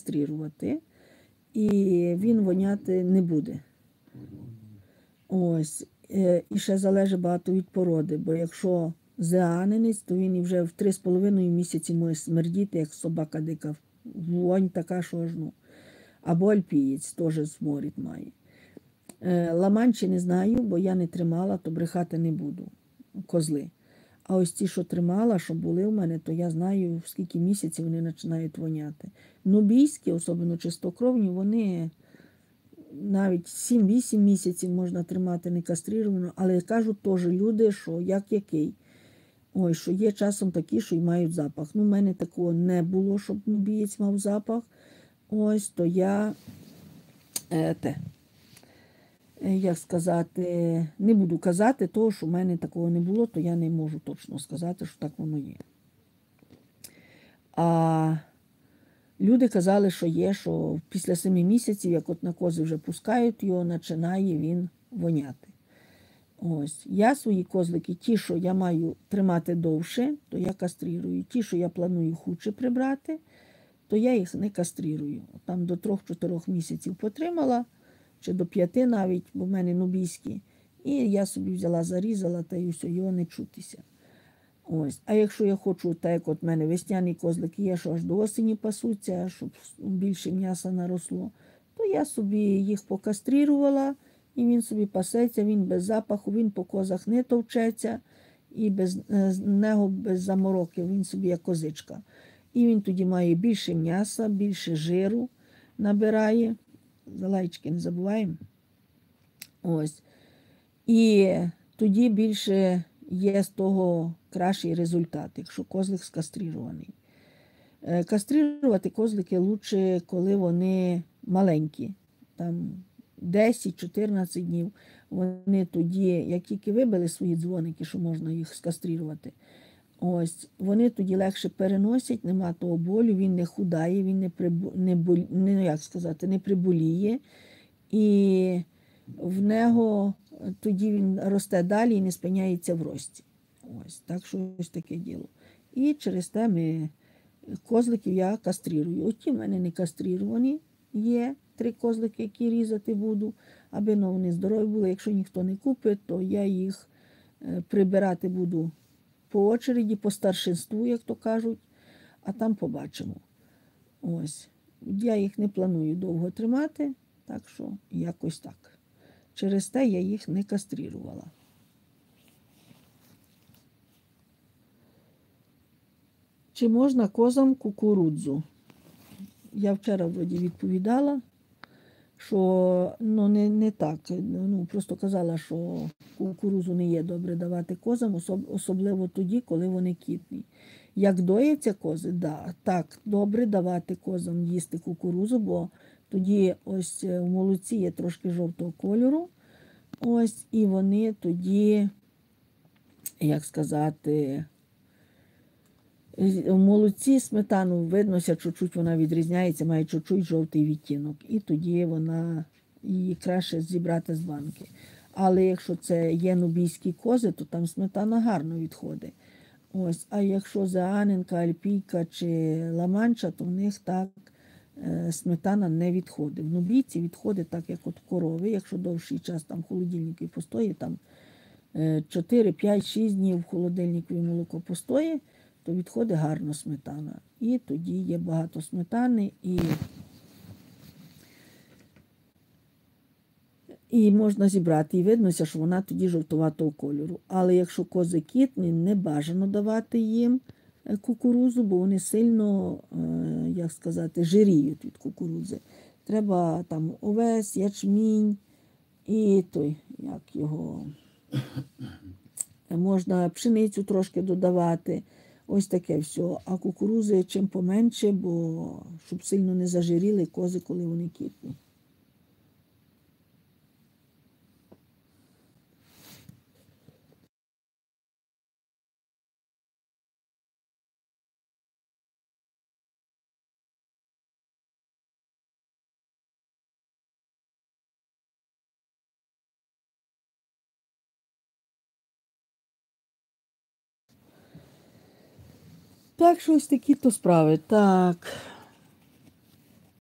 кастрирувати, і він воняти не буде. Ось. І ще залежить багато від породи, бо якщо зеанинець, то він і вже в 3,5 місяці може смердіти, як собака дика. Вонь така, що аж ну. Або альпієць теж сморід має. Ламанчі не знаю, бо я не тримала, то брехати не буду. Козли. А ось ті, що тримала, що були в мене, то я знаю, в скільки місяців вони починають воняти. Нубійські, особливо чистокровні, вони навіть 7-8 місяців можна тримати некастрировано, але кажуть теж люди, що як який. Ой, що є часом такі, що й мають запах. Ну, в мене такого не було, щоб нубієць мав запах. Ось, то я, як сказати, не буду казати того, що в мене такого не було, то я не можу точно сказати, що так воно є. А люди казали, що є, що після 7 місяців, як от на кози вже пускають його, починає він воняти. Ось. Я свої козлики, ті, що я маю тримати довше, то я кастрирую. Ті, що я планую худше прибрати, то я їх не кастрирую. Там до 3-4 місяців потримала, чи до 5 навіть, бо в мене нубійські. І я собі взяла, зарізала, та й все, його не чутися. Ось. А якщо я хочу, так як от в мене весняні козлики є, що аж до осені пасуться, щоб більше м'яса наросло, то я собі їх покастрирувала, і він собі пасеться, він без запаху, він по козах не товчеться, і без нього без замороки, він собі як козичка. І він тоді має більше м'яса, більше жиру набирає. За лайчики не забуваємо. Ось. І тоді більше є з того кращий результат, якщо козлик скастрирований. Кастрирувати козлики краще, коли вони маленькі. Там 10-14 днів. Вони тоді, як тільки вибили свої дзвоники, що можна їх скастрирувати, ось, вони тоді легше переносять, нема того болю, він не худає, він не приболіє. І в нього тоді він росте далі і не спиняється в рості. Ось, так що ось таке діло. І через те козликів я кастрирую. Оті в мене не кастрировані є 3 козлики, які різати буду, аби вони здорові були. Якщо ніхто не купить, то я їх прибирати буду по очереді, по старшинству, як то кажуть, а там побачимо. Ось. Я їх не планую довго тримати, так що якось так. Через те я їх не кастрирувала. Чи можна козам кукурудзу? Я вчора вроді відповідала, що не так. Просто казала, що кукурудзу не є добре давати козам, особливо тоді, коли вони кітні. Як дояться кози, так, добре давати козам їсти кукурудзу, бо тоді ось в молоці є трошки жовтого кольору. Ось, і вони тоді, як сказати, в молоці сметану видно, чуть-чуть вона відрізняється, має чуть-чуть жовтий відтінок. І тоді її краще зібрати з банки. Але якщо це є нубійські кози, то там сметана гарно відходить. Ось, а якщо зеанинка, альпійка чи ламанча, то в них так сметана не відходить. В нубійці відходить так, як от корови. Якщо довший час там в холодильнику постоїть, там 4, 5, 6 днів в холодильнику молоко постоїть, то відходить гарно сметана. І тоді є багато сметани, і можна зібрати. І видно, що вона тоді жовтуватого кольору. Але якщо кози кітні, не бажано давати їм кукурудзу, бо вони сильно, як сказати, жиріють від кукурудзи. Треба там овес, ячмінь і можна пшеницю трошки додавати. Ось таке все. А кукурудзи чим поменше, бо щоб сильно не зажиріли кози, коли вони кітні. Так, що ось такі то справи. Так.